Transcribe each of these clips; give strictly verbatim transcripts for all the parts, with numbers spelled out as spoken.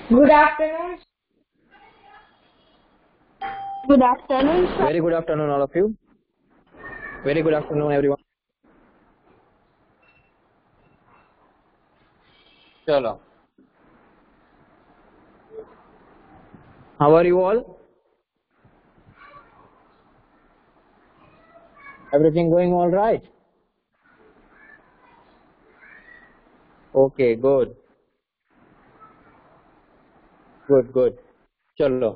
Good afternoon. Good afternoon, sir. Very good afternoon, all of you. Very good afternoon, everyone. Chalo. How are you all? Everything going all right? Okay, good. Good, good. Chalo.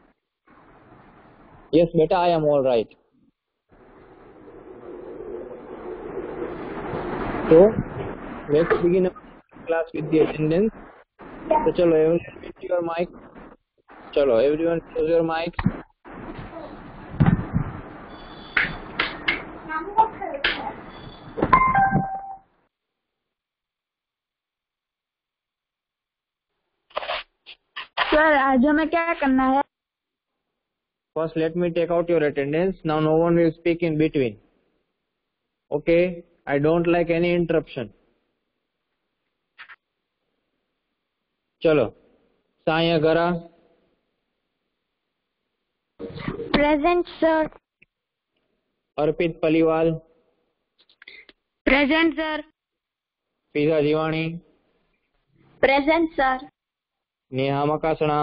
Yes, beta, I am all right. So, let's begin our class with the attendance. So, chalo, everyone mute your mic. Chalo, everyone close your mic. Sir आज हमें क्या करना है? First, let me take out your attendance. Now, no one will speak in between. Okay? I don't like any interruption. चलो, Saya Gara. Present sir. Arpit Paliwal. Present sir. Pija Jivani. Present sir. Neha Makasana.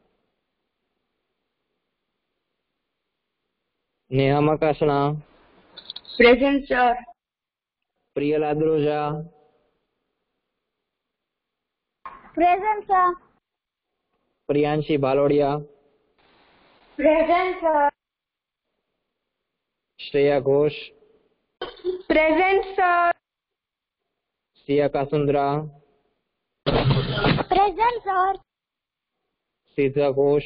Neha Makasana. Present sir. Priyal Adroja. Present sir. Priyanshi Bhalodiya. Present sir. Shreya Ghosh. Present sir. Siya Kasundra. Present sir. Sita Ghosh.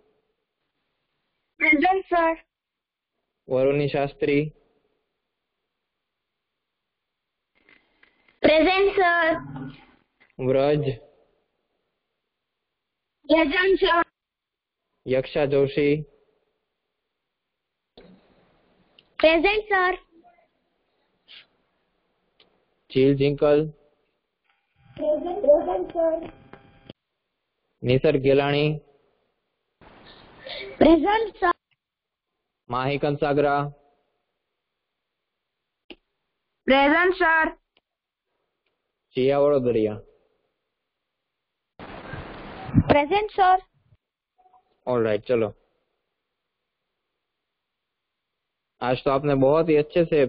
Present sir. Varuni Shastri. Present sir. Vraj. Present sir. Yaksha Joshi. Present sir. Jheel Jinkal. Present sir. Nisarg Gilani. Present sir. Mahi Kansagara. Present sir. Jiya Vadodariya. Present sir. All right, चलो. आज तो आपने बहुत ही अच्छे से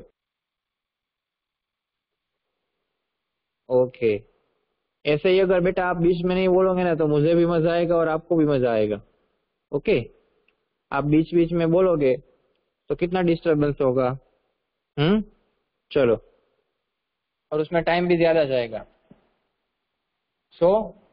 okay ऐसे ही अगर बेटा आप बीच में नहीं बोलोगे ना तो मुझे भी मजा आएगा और आपको भी मजा आएगा. ओके, आप बीच बीच में बोलोगे तो कितना डिस्टरबेंस होगा. हम्म चलो, और उसमें टाइम भी ज्यादा जाएगा. सो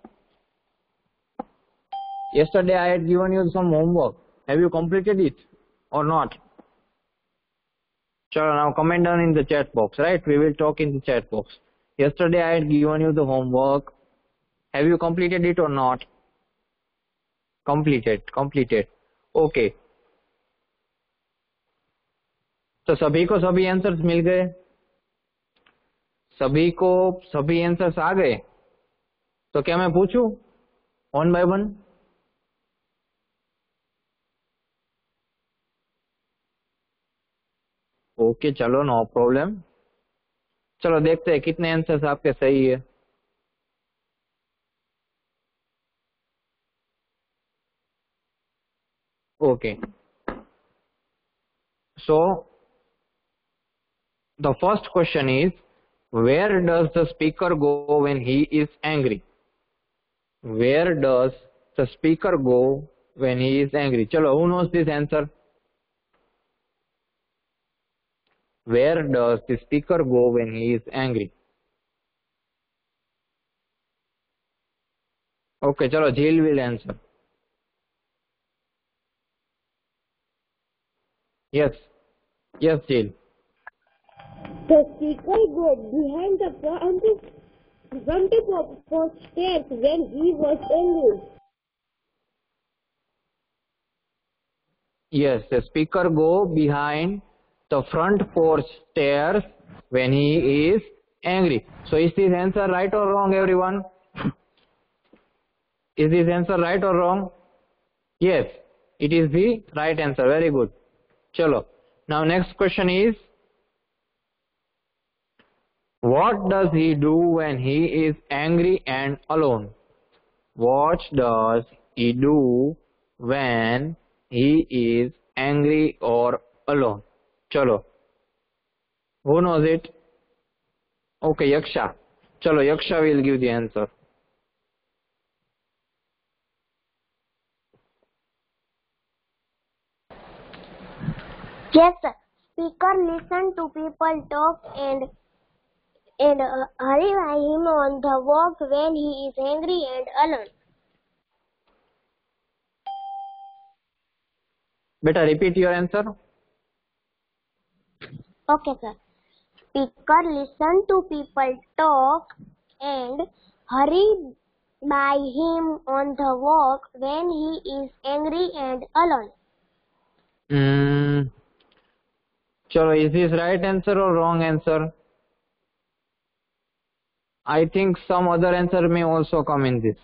yesterday I had given you some homework. Have you completed it or not? Chalo, now comment down in the chat box, right? We will talk in the chat box. Yesterday I had given you the homework. Have you completed it or not? Completed, completed. Okay. तो सभी को सभी answers मिल गए? सभी को सभी answers आ गए? तो क्या मैं पूछूं वन बाय वन? ओके, चलो, नो प्रॉब्लम. चलो देखते हैं कितने आंसर्स आपके सही है. Okay, so the first question is, where does the speaker go when he is angry? Where does the speaker go when he is angry? Chalo, who knows this answer? Where does the speaker go when he is angry? Okay, chalo, Jil will answer. Yes, yes, Jil. The speaker goes behind the front front of the stairs when he was angry. Yes, the speaker go behind the front porch stairs when he is angry. So is this answer right or wrong, everyone? Is this answer right or wrong? Yes, it is the right answer. Very good. Chalo. Now next question is, what does he do when he is angry and alone? What does he do when he is angry or alone? Chalo. Who knows it? Okay, Yaksha. Chalo, Yaksha will give the answer. Yes, sir. Speaker listen to people talk and and uh, hurry by him on the walk when he is angry and alone. Beta, repeat your answer. Okay, sir. Speaker listen to people talk and hurry by him on the walk when he is angry and alone. Hmm. Chalo, is this right answer or wrong answer? I think some other answer may also come in this.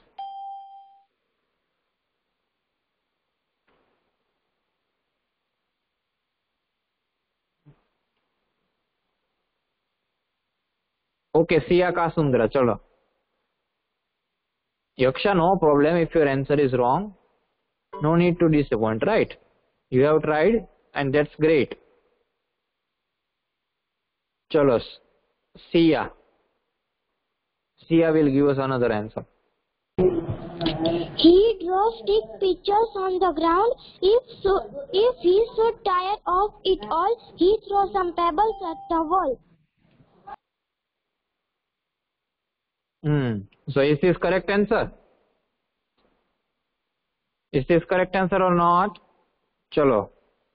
Okay, Siya Kasundra, chalo. Yaksha, no problem if your answer is wrong. No need to disappoint, right? You have tried and that's great. Chalo, Siya. Siya will give us another answer. He draws stick pictures on the ground. If so, if he's so tired of it all, he throws some pebbles at the wall. Hmm. So is this correct answer? Is this correct answer or not? Chalo.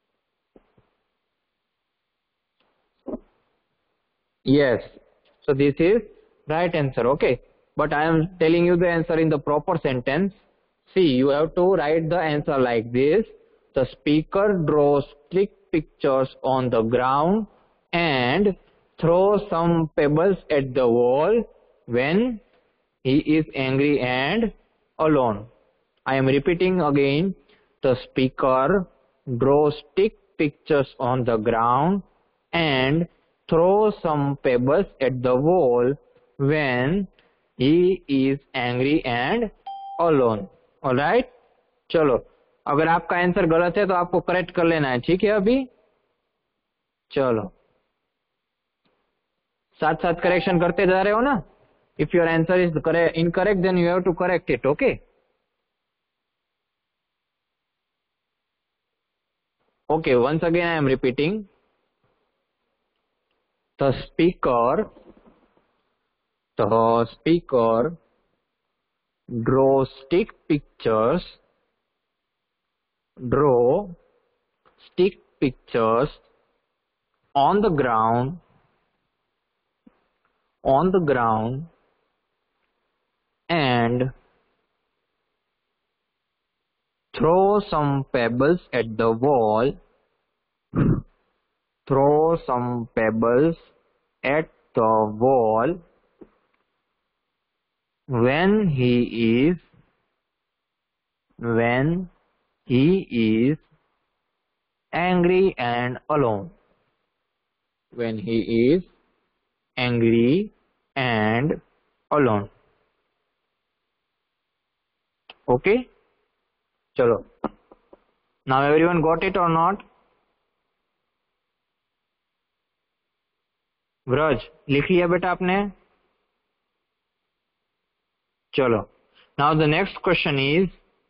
Yes. So this is right answer. Okay. But I am telling you the answer in the proper sentence. See, you have to write the answer like this. The speaker draws stick pictures on the ground and throws some pebbles at the wall when he is angry and alone. I am repeating again. The speaker draws stick pictures on the ground and throws some pebbles at the wall when he is angry and alone. Alright? चलो, अगर आपका answer गलत है तो आपको correct कर लेना है, ठीक है अभी? चलो, साथ साथ करेक्शन करते जा रहे हो ना? If your answer is incorrect, then you have to correct it, okay? Okay, once again I am repeating. The speaker, the speaker draws stick pictures, draw stick pictures on the ground, on the ground, and throw some pebbles at the wall, throw some pebbles at the wall when he is, when he is angry and alone. When he is angry and alone. Okay? Chalo. Now everyone got it or not? Vraj लिख लिया बेटा आपने? चलो. Now the next question is,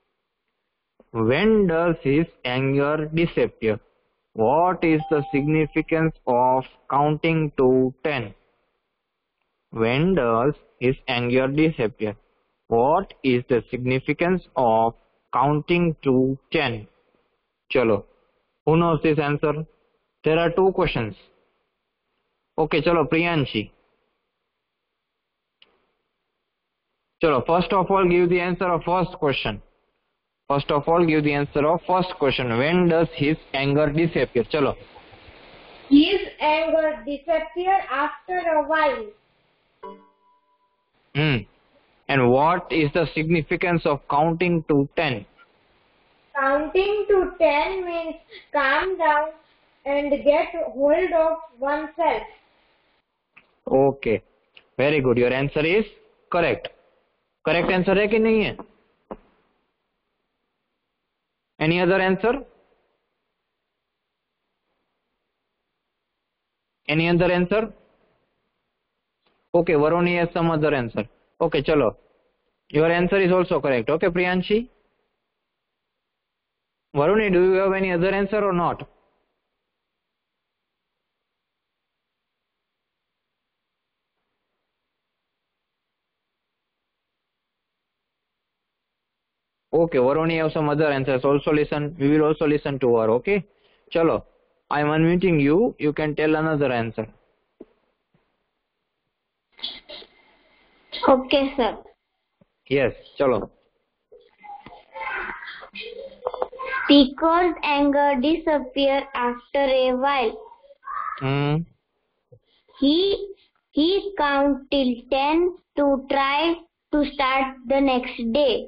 when does his anger disappear? What is the significance of counting to ten? When does his anger disappear? What is the significance of counting to ten? Chalo. Who knows this answer? There are two questions. Okay, chalo, Priyanshi. Chalo, first of all, give the answer of first question. First of all, give the answer of first question. When does his anger disappear? Chalo. His anger disappear after a while. Hmm. And what is the significance of counting to ten? Counting to ten means calm down and get hold of oneself. Okay, very good. Your answer is correct. Correct answer है कि नहीं है? Any other answer? Any other answer? Okay, Varuni has some other answer. Okay, chalo. Your answer is also correct. Okay, Priyanshi. Varuni, do you have any other answer or not? Okay, Varuni have some other answers. Also listen. We will also listen to her. Okay. Chalo. I am unmuting you. You can tell another answer. Okay, sir. Yes. Chalo. Speaker's anger disappeared after a while. Hmm. He he counted till ten to try to start the next day.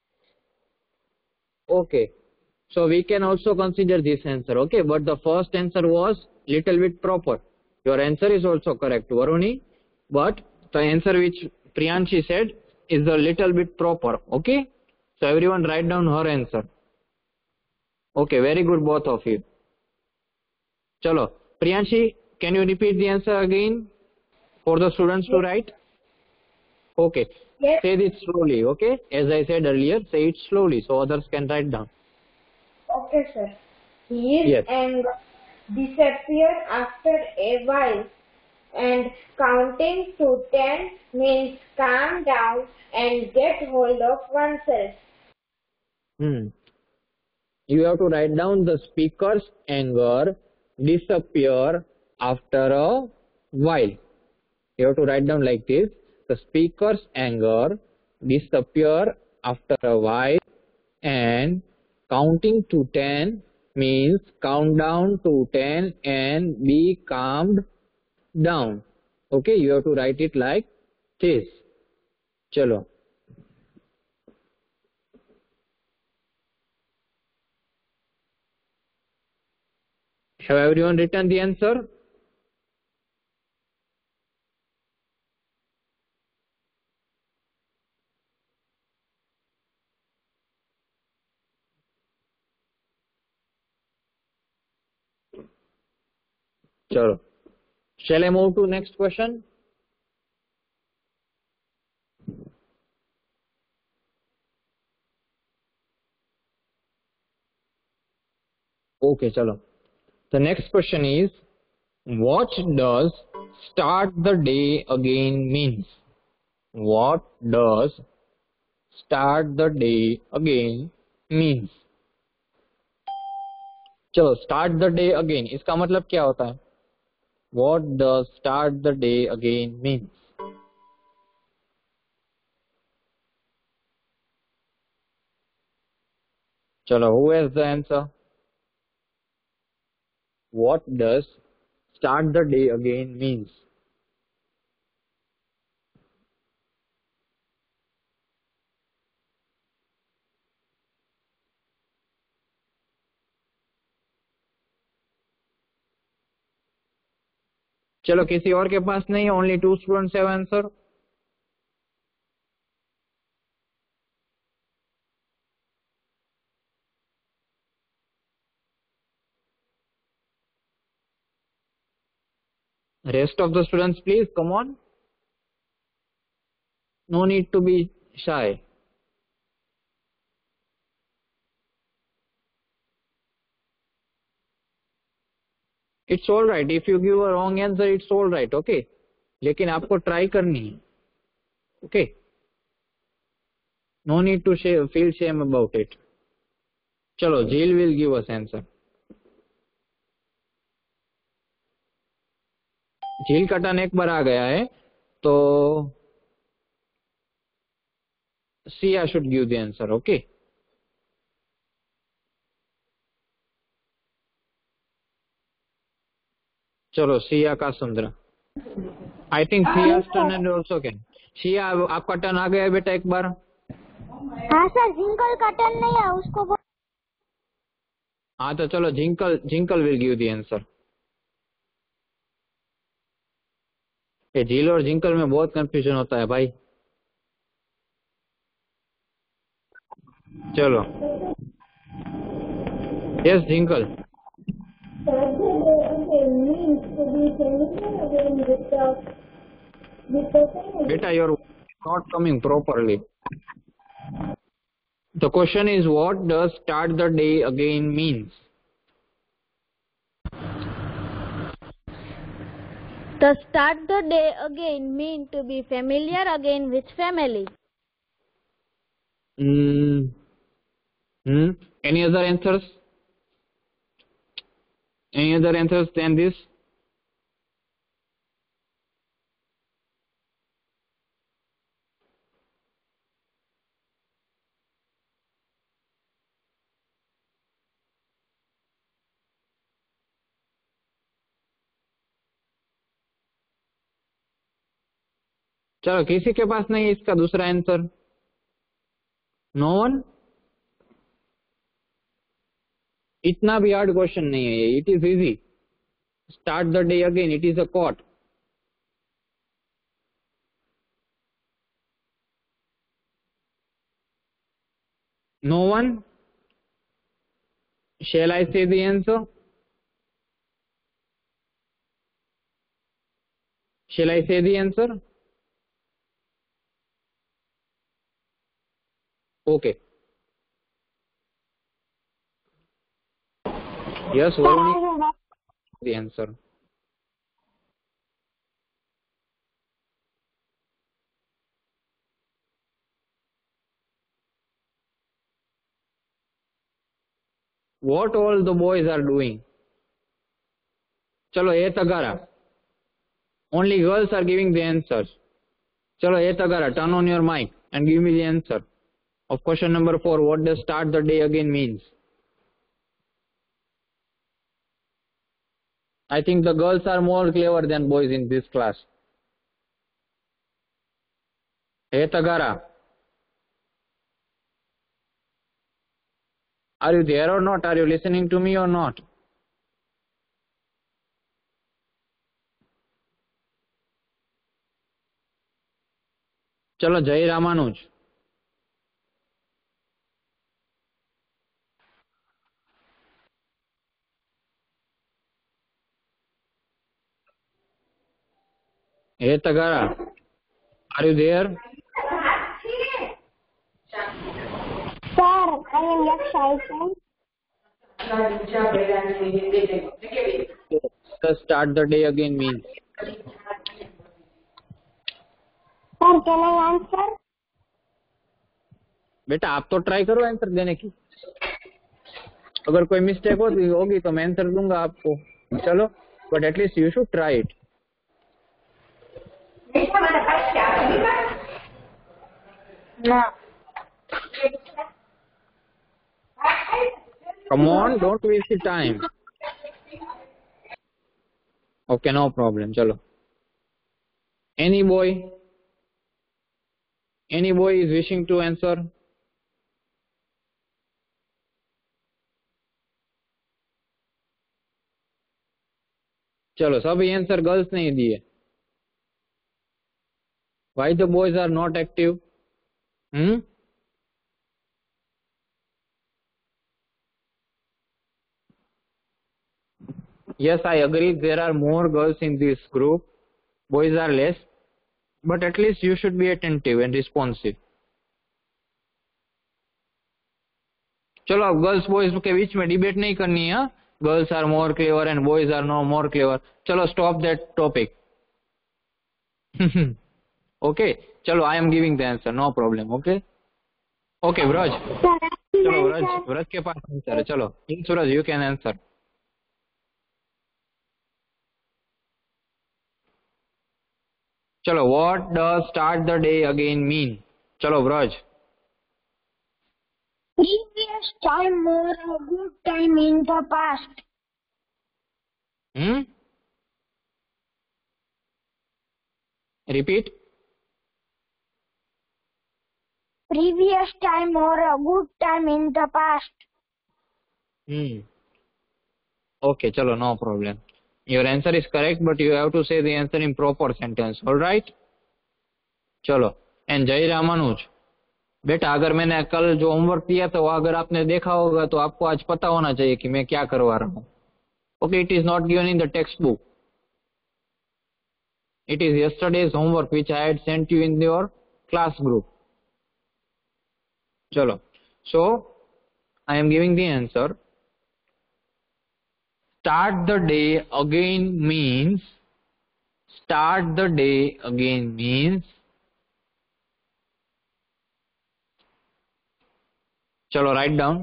Okay. So we can also consider this answer. Okay. But the first answer was little bit proper. Your answer is also correct, Varuni. But the answer which Priyanshi said is a little bit proper. Okay. So everyone write down her answer. Okay. Very good, both of you. Chalo. Priyanshi, can you repeat the answer again for the students to write? Okay. Yes. Say this slowly, okay? As I said earlier, say it slowly so others can write down. Okay, sir. His Yes. anger disappeared after a while, and counting to ten means calm down and get hold of oneself. Hmm. You have to write down the speaker's anger disappear after a while. You have to write down like this. The speaker's anger disappear after a while, and counting to ten means count down to ten and be calmed down. Okay, you have to write it like this. Chalo. Have everyone written the answer? Chalo. Shall I move to next question? Okay, chalo. The next question is, what does start the day again means? What does start the day again means? चलो start the day again इसका मतलब क्या होता है? What does start the day again means? चलो, who has the answer? What does start the day again means? चलो, किसी और के पास नहीं है? Only two students have answer. Rest of the students, please come on. No need to be shy. It's all right. If you give a wrong answer, it's all right. Okay. लेकिन आपको try करनी है. Okay. No need to shame, feel shame about it. चलो, Jill will give us answer. Jill का turn एक बार आ गया है, तो Sia should give the answer. Okay. चलो, Sia का सुंदरा. I think Sia's turn and also can. शिया आपका टर्न आ गया बेटा एक बार। हाँ सर, जिंकल का टर्न नहीं है उसको बोल... हाँ तो चलो Jinkal Jinkal will give the answer. ये झील और जिंकल में बहुत कंफ्यूजन होता है भाई। चलो यस जिंकल। बेटा you're not coming properly. The question is what does start the day again means? The start the day again mean to be familiar again with family. Hmm. Hmm. Any other answers? Any other answers than this? चलो किसी के पास नहीं है इसका दूसरा answer? No one? इतना भी hard question नहीं है ये, it is easy. Start the day again, it is a quote. No one? Shall I say the answer? Shall I say the answer? Okay. Yes, Varuni, the answer. What all the boys are doing? चलो ए Tagara. Only girls are giving the answers. चलो ए Tagara, turn on your mic and give me the answer of question number four. What does start the day again means? I think the girls are more clever than boys in this class. A Tagara, are you there or not? Are you listening to me or not? चलो जय रामानुज. ए Tagara, are you there? Sir, I am excited. The start the day again means. Sir, can I answer? बेटा आप तो try करो answer देने की, अगर कोई मिस्टेक होती होगी तो मैं आंसर दूंगा आपको। चलो, but at least you should try it. No. Come on, don't waste your time. Okay, no problem. चलो, any boy, any boy is wishing to answer? चलो, सभी आंसर गर्ल्स ने दिए। Why the boys are not active? Hmm? Yes, I agree. There are more girls in this group. Boys are less. But at least you should be attentive and responsive. चलो, अब girls boys के बीच में debate नहीं करनी है। Girls are more clever and boys are no more clever. चलो, stop that topic. Okay, चलो, I am giving the answer, no problem. Okay okay Vraj, चलो व्रज, व्रज के पास आंसर है। चलो, in Suraj, you can answer. चलो, what does start the day again mean? चलो Vraj. Previous time or a good time in the past. Hmm? Repeat. previous time or a good time in the past. Hmm. Okay, chalo, no problem. Your answer is correct, but you have to say the answer in proper sentence. All right? चलो. And Jay Ramanuj, बेटा अगर मैंने कल जो homework दिया था वो अगर आपने देखा होगा तो आपको आज पता होना चाहिए कि मैं क्या करवा रहा हूँ. Okay, it is not given in the text book. It is yesterday's homework which I had sent you in your class group. Chalo. So, I am giving the answer. Start the day again means, start the day again means, chalo, write down.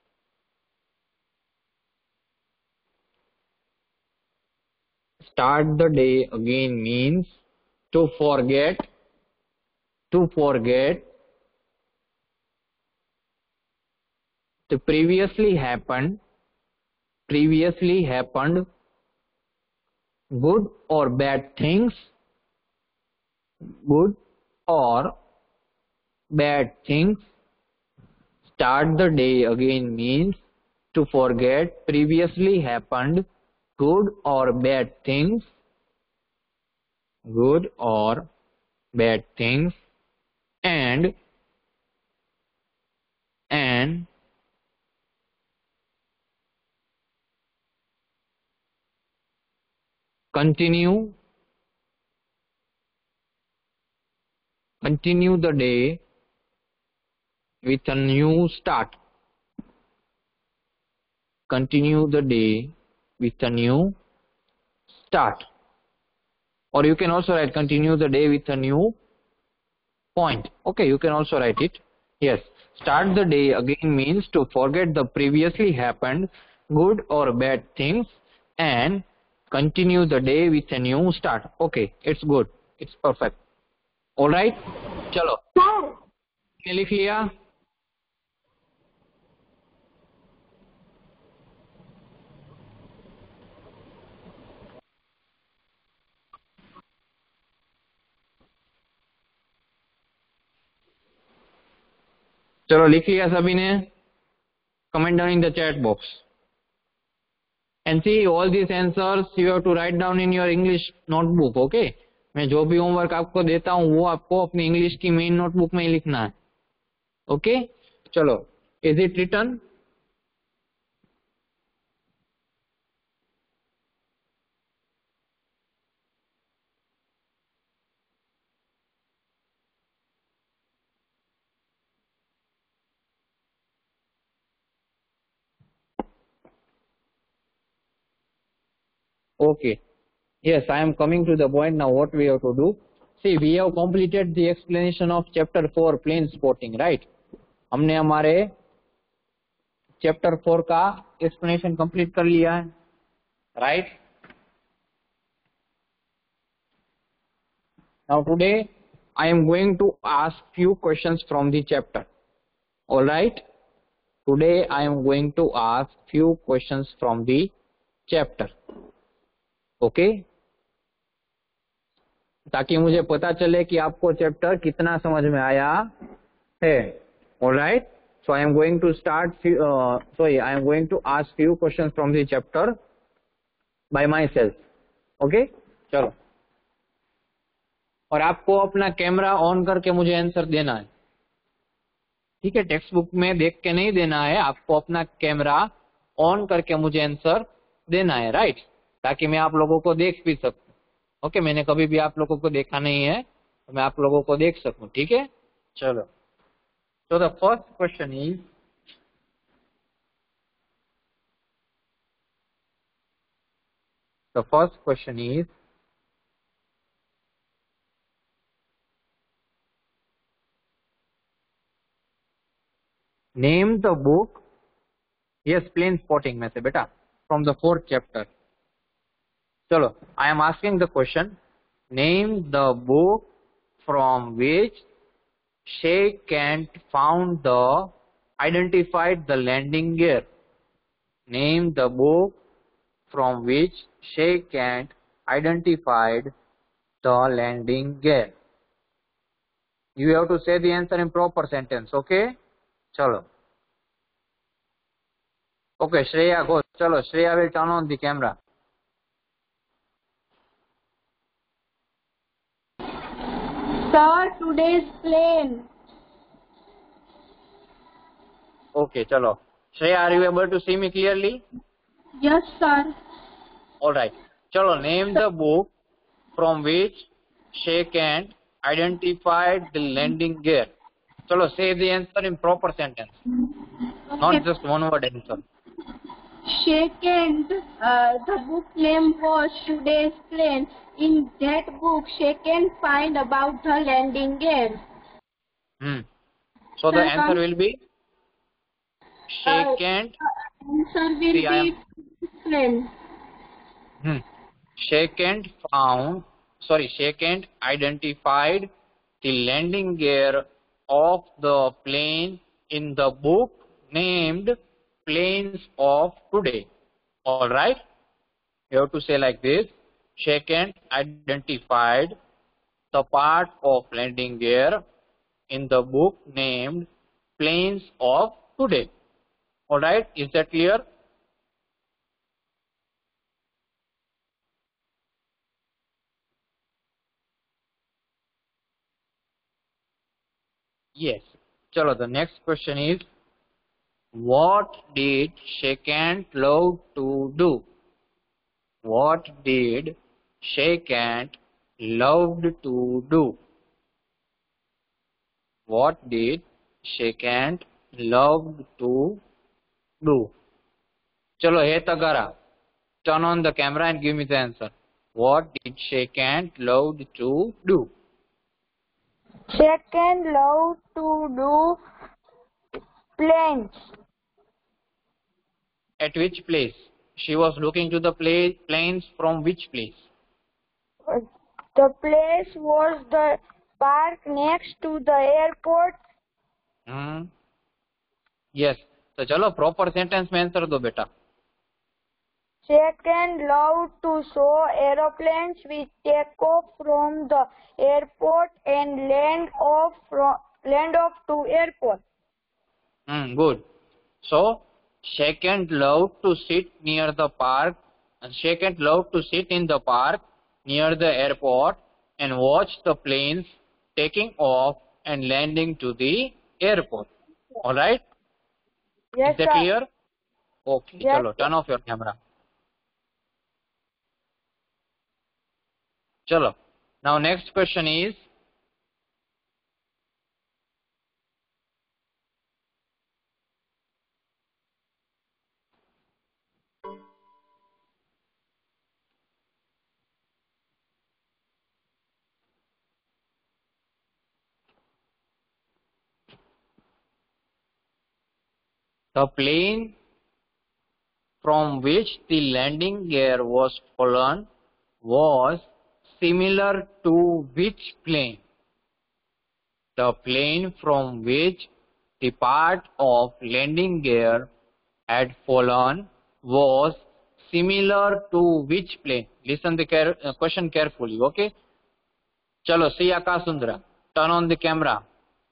Start the day again means to forget, to forget the previously happened, previously happened good or bad things, good or bad things. Start the day again means to forget previously happened good or bad things, good or bad things, and and continue continue the day with a new start. Continue the day with a new start. Or you can also write continue the day with a new point. Okay, you can also write it. Yes, start the day again means to forget the previously happened good or bad things and continue the day with a new start. Okay, it's good. It's perfect. All right? Chalo. Sir, क्या लिख लिया? चलो लिख लिया सभी ने? Comment down in the chat box. And see all these answers you have to write down in your English notebook. Okay? मैं जो भी होमवर्क आपको देता हूँ वो आपको अपनी इंग्लिश की मेन नोटबुक में ही लिखना है. ओके, चलो. Is it written? Okay. Yes, I am coming to the point now. What we have to do? See, we have completed the explanation of chapter four, plane spotting, right? हमने हमारे chapter four का explanation complete कर लिया है, right? Now today I am going to ask few questions from the chapter. All right? Today I am going to ask few questions from the chapter. Okay? ताकि मुझे पता चले कि आपको चैप्टर कितना समझ में आया है. All right? So I am going to start. Uh, sorry, I am going to ask few questions from the chapter by myself. Okay? चलो. और आपको अपना कैमरा ऑन करके मुझे आंसर देना है. ठीक है? टेक्स्ट बुक में देख के नहीं देना है, आपको अपना कैमरा ऑन करके मुझे आंसर देना है, राइट? ताकि मैं आप लोगों को देख भी सकूं. ओके, मैंने कभी भी आप लोगों को देखा नहीं है तो मैं आप लोगों को देख सकूं. ठीक है? चलो. So the first question is, the first question is, name the book. Yes, plane spotting में से बेटा, from the fourth chapter. चलो, I am asking the question. Name the book from which Shay Kent found the identified the landing gear. Name the book from which Shay Kent identified the landing gear. You have to say the answer in proper sentence. Okay? Chalo. Okay, Shreya, go. Chalo, Shreya will turn on the camera. Sir, today's plane. Okay, chalo. Shreya, are you able to see me clearly? Yes, sir. All right. Chalo, name the book from which Sheikh Ant identified the landing gear. Chalo, say the answer in proper sentence. Not just one word answer. Second, uh, the book name was Today's Plane. In that book, Second find about the landing gear. Hmm. So the Sir, answer will be Uh, Sheikh Ant. answer will See, I be am. plane. Hmm. Sheikh Ant found. Sorry, Sheikh Ant identified the landing gear of the plane in the book named Planes of Today. All right. You have to say like this. Sheikh Ant identified the part of landing gear in the book named Planes of Today. All right. Is that clear? Yes. Chalo, the next question is, what did Sheikh Ant love to do? What did Sheikh Ant loved to do? What did Sheikh Ant loved to do? Chalo, hey Tagara, turn on the camera and give me the answer. What did Sheikh Ant loved to do? Second, love to do planes. At which place? She was looking to the play, planes from which place? The place was the park next to the airport. Hmm. Yes. So chalo, proper sentence में answer दो बेटा. Second, love to show aeroplanes which take off from the airport and land off from land off to airport. Hmm. Good. So Sheikh Ant loved to sit near the park. And Sheikh Ant loved to sit in the park near the airport and watch the planes taking off and landing to the airport. All right. Yes, Is that sir. clear? Okay. Yes, Chalo, turn off your camera. Chalo. Now next question is, the plane from which the landing gear was fallen was similar to which plane? The plane from which the part of landing gear had fallen was similar to which plane? Listen the care, uh, question carefully, okay? Chalo, Siya Kasundra, turn on the camera.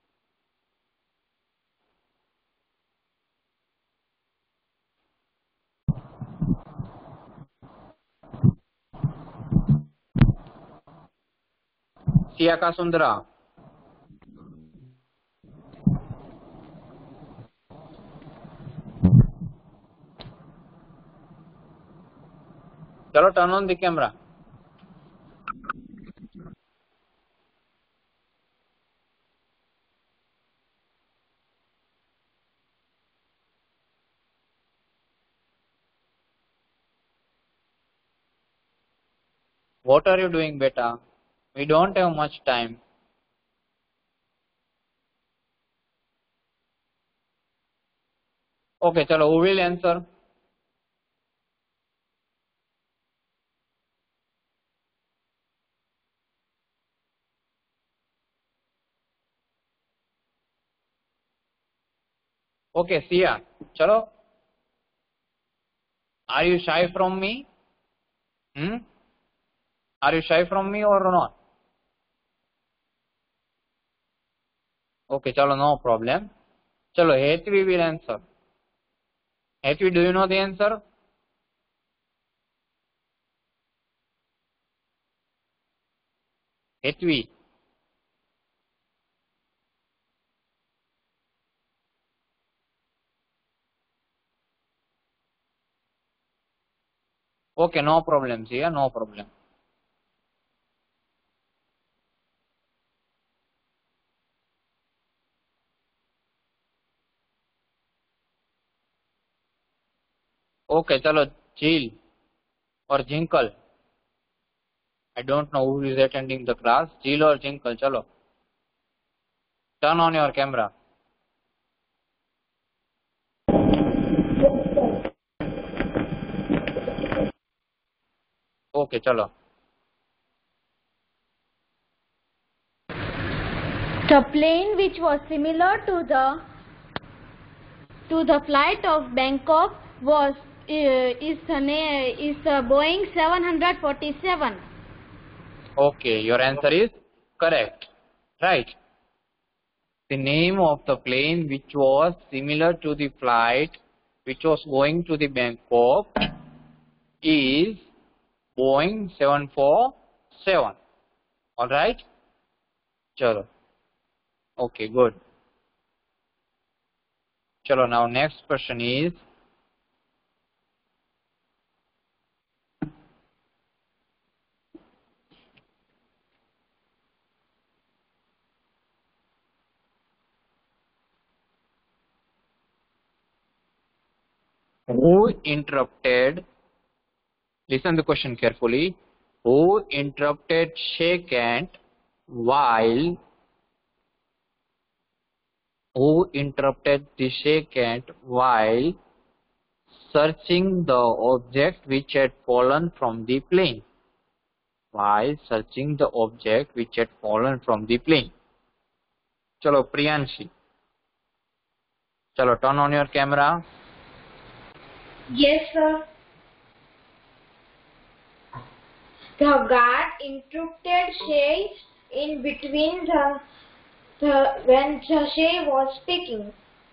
Siya Kasundra. Chalo, turn on the camera. What are you doing, beta? We don't have much time. Okay, chalo, who will answer? Okay, Siya, chalo. Are you shy from me? Hmm? Are you shy from me or not? Okay, chalo, no problem. Chalo, Hetvi will answer. Hetvi, do you know the answer? Hetvi. Okay, no problem, Sia, no problem. Okay, chalo, Jill or Jinkle. I don't know who is attending the class. Jill or Jinkle, chalo. Turn on your camera. Okay, chalo. The plane which was similar to the to the flight of Bangkok was uh, is the na- is the Boeing seven forty-seven. Okay, your answer is correct. Right. The name of the plane which was similar to the flight which was going to the Bangkok is Boeing seven forty-seven. Alright? Chalo. Okay, good. Chalo, now next question is, who interrupted, listen the question carefully, who interrupted Sheikh Ant while, who interrupted the Sheikh Ant while searching the object which had fallen from the plane? While searching the object which had fallen from the plane. Chalo, Priyanshi. Chalo, turn on your camera. Yes, sir. The guard interrupted Shay in between the, the when Shay was speaking.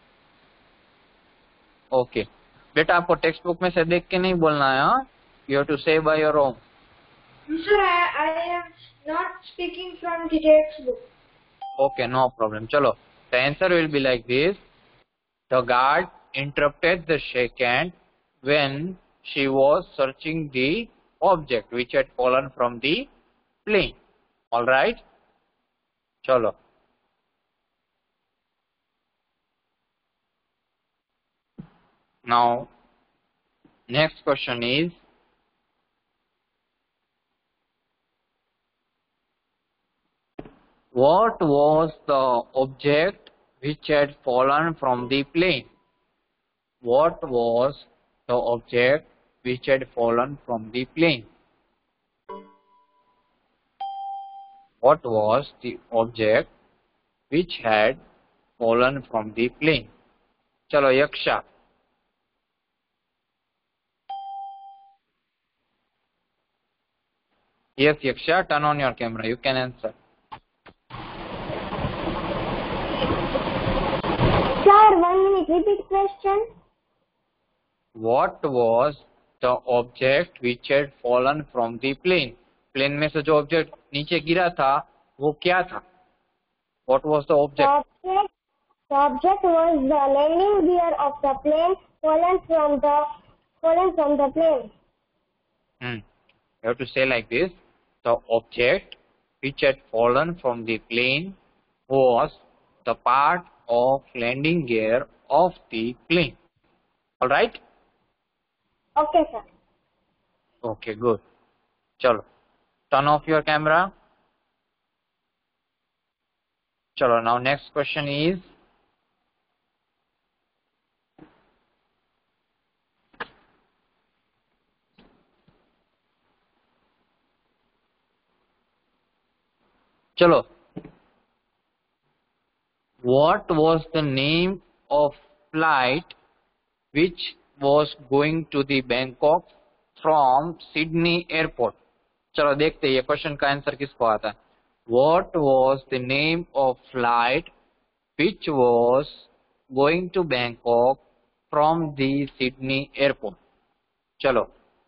Okay. बेटा आपको text book में से देख के नहीं बोलना है, हाँ? You have to say by your own. Sir, I, I am not speaking from the textbook. Okay, no problem. Chalo. The answer will be like this. The guard interrupted the Sheikh Ant when she was searching the object which had fallen from the plane. Alright? Chalo. Now, next question is, what was the object which had fallen from the plane? What was the object which had fallen from the plane? What was the object which had fallen from the plane? Chalo, Yaksha. Yes, Yaksha, turn on your camera. You can answer. Sir, one minute, repeat question. What was the object which had fallen from the plane? Plane में से जो object नीचे गिरा था वो क्या था? What was the object? The object, the object was the landing gear of the plane fallen from the fallen from the plane. Hmm. You have to say like this. The object which had fallen from the plane was the part of landing gear of the plane. All right? Okay, sir. Okay, good. Chalo. Turn off your camera. Chalo, now next question is, Chalo. What was the name of flight which was going to the Bangkok from Sydney airport? चलो देखते हैं ये question का answer किसको आता है. What was the name of flight which was going to Bangkok from the Sydney airport. चलो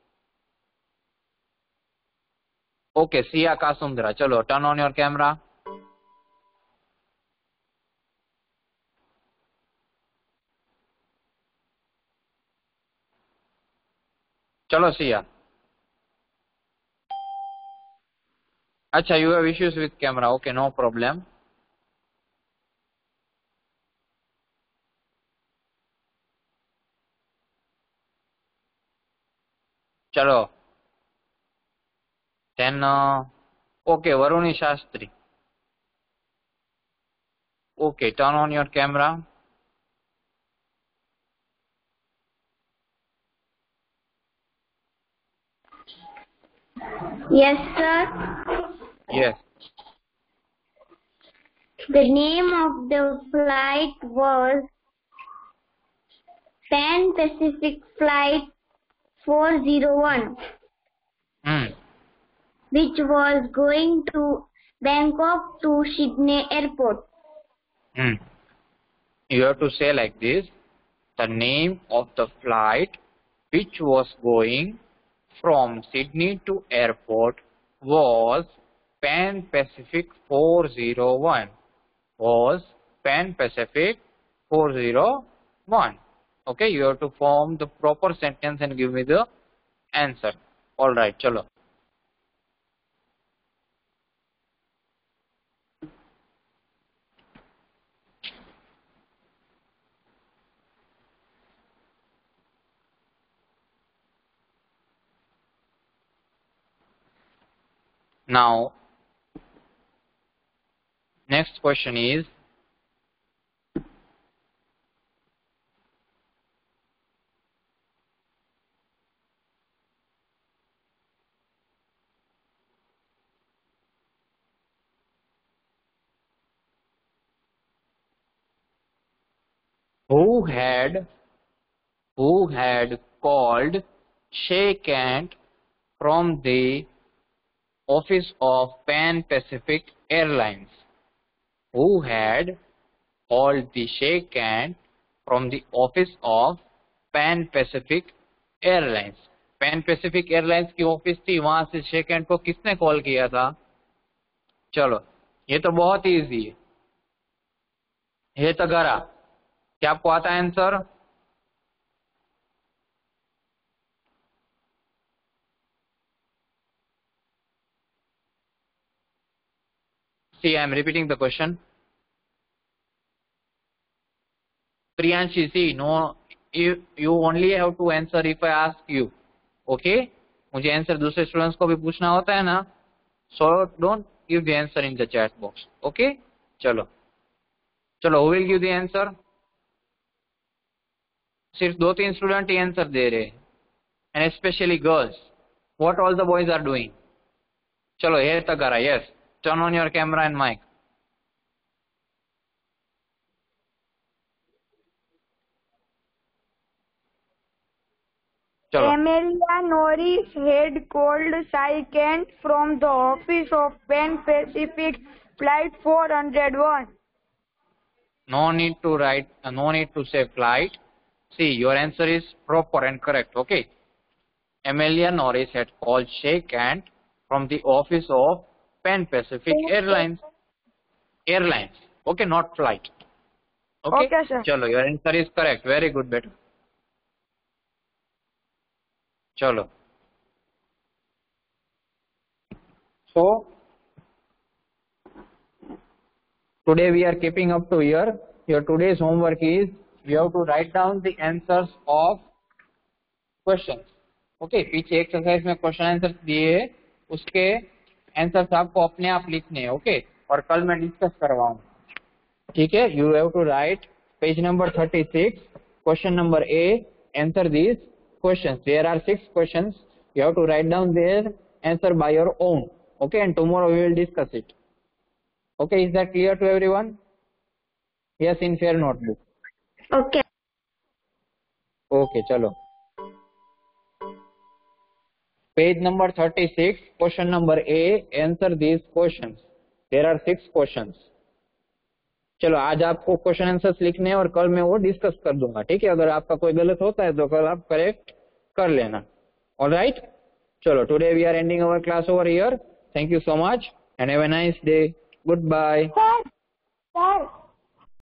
okay Siya Kasundra, चलो टर्न ऑन योर कैमरा. चलो सिया. अच्छा, you have issues with camera. Okay, no problem. चलो then uh, okay, Varuni Shastri. Okay, turn on your camera. Yes, sir. Yes. The name of the flight was Pan Pacific Flight four oh one, Hmm. which was going to Bangkok to Sydney Airport. Hmm. You have to say like this: the name of the flight which was going from Sydney to airport was Pan Pacific four oh one. Was Pan Pacific four oh one. Okay, you have to form the proper sentence and give me the answer. All right, chalo. Now, next question is, who had who had called Sheikh Ant from the office of Pan Pacific Airlines? Who had called the Sheikh Ant from the office of Pan Pacific Airlines? Pan Pacific Airlines की office थी, वहां से Sheikh and को किसने call किया था? चलो, ये तो बहुत ही इजी है. हे तो गरा, क्या आपको आता है answer? See, I am repeating the question. Priyanshi, see, no, you, you only have to answer if I ask you. Okay? मुझे आंसर दूसरे स्टूडेंट्स को भी पूछना होता है ना. So don't give the answer in the chat box. Okay? चलो चलो, who will give the answer? सिर्फ दो तीन स्टूडेंट ही आंसर दे रहे हैं, and especially girls. What all the boys are doing? चलो, here तक आ रहा. Yes, turn on your camera and mic. चलो. Amelia Norris had called Sheikh Ant from the office of Pan Pacific Flight four oh one. No need to write, uh, no need to say flight. See, your answer is proper and correct. Okay. Amelia Norris had called Sheikh Ant from the office of Pan Pacific Airlines. Airlines. Okay, not flight. Okay, Okay, sir. Chalo, your answer is correct. Very good, better. Chalo. So, today we are keeping up to here. Your today's homework is you have to write down the answers of questions. Okay, पीछे exercise में question answer दिए हैं, उसके answers आपको अपने आप लिखने हैं. ओके, और कल मैं डिस्कस करवाऊंगा. ठीक है, you have to write page number thirty six, question number A, answer this questions. There are six questions. You have to write down their answer by your own. Okay, and tomorrow we will discuss it. Okay, is that clear to everyone? Yes, in fair notebook. Okay. Okay, chalo. Page number thirty-six, question number A, answer these questions. There are six questions. चलो आज आपको question answers लिखने हैं और कल मैं वो discuss कर दूंगा, ठीक है। अगर आपका कोई गलत होता है तो कल आप करेक्ट कर लेना। ऑलराइट, चलो today we are ending our class over here. Thank you so much and have a nice day. Good bye.